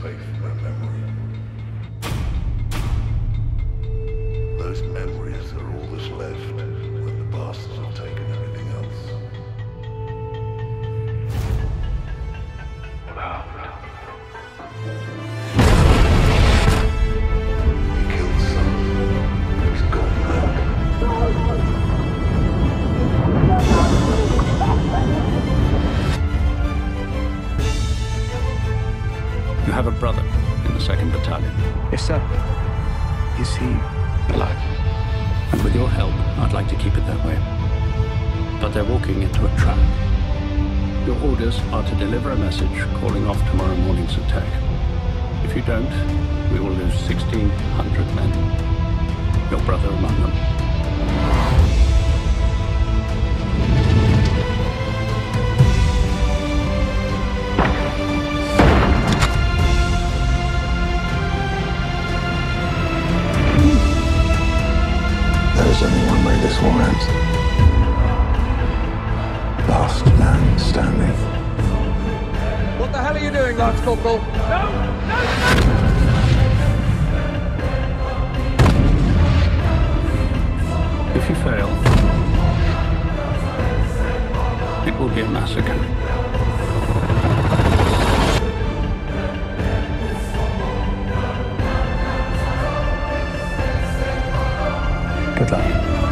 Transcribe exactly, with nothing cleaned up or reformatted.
faith in their memory. Those memories are all that's left when the bastards have taken everything else. Wow. He killed son. He's gone mad. You have a brother in the second Battalion. Yes, sir. Is he alive? And with your help, I'd like to keep it that way. But they're walking into a trap. Your orders are to deliver a message calling off tomorrow morning's attack. If you don't, we will lose sixteen hundred men. Your brother among them. There's only one way this war ends. Last man standing. What the hell are you doing, Lance Corporal? No! No! If you fail, it will be a massacre. Good luck.